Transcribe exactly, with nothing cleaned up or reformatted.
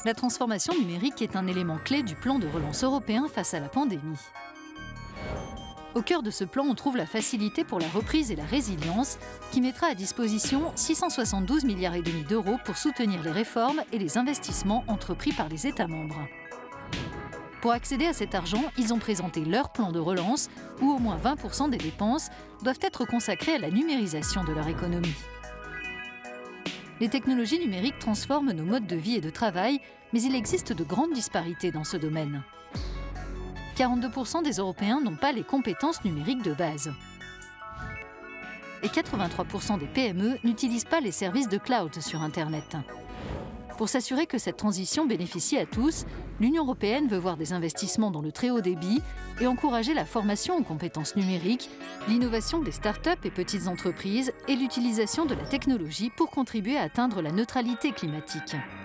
La transformation numérique est un élément clé du plan de relance européen face à la pandémie. Au cœur de ce plan, on trouve la facilité pour la reprise et la résilience qui mettra à disposition six cent soixante-douze milliards et demi d'euros pour soutenir les réformes et les investissements entrepris par les États membres. Pour accéder à cet argent, ils ont présenté leur plan de relance où au moins vingt pour cent des dépenses doivent être consacrées à la numérisation de leur économie. Les technologies numériques transforment nos modes de vie et de travail, mais il existe de grandes disparités dans ce domaine. quarante-deux pour cent des Européens n'ont pas les compétences numériques de base. Et quatre-vingt-trois pour cent des P M E n'utilisent pas les services de cloud sur Internet. Pour s'assurer que cette transition bénéficie à tous, l'Union européenne veut voir des investissements dans le très haut débit et encourager la formation aux compétences numériques, l'innovation des start-up et petites entreprises et l'utilisation de la technologie pour contribuer à atteindre la neutralité climatique.